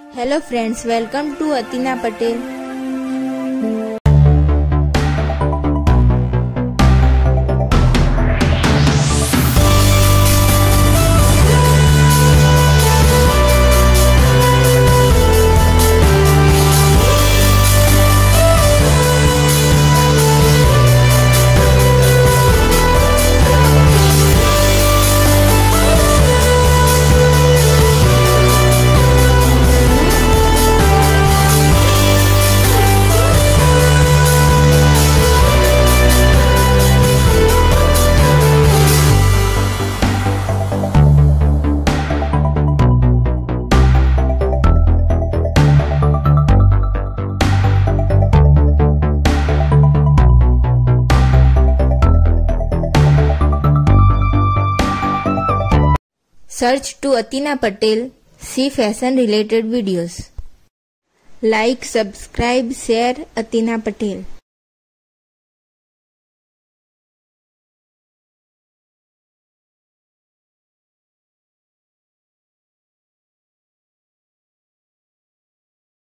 Hello friends, welcome to Atina Patel. Search to Atina Patel, see fashion related videos. Like, subscribe, share Atina Patel.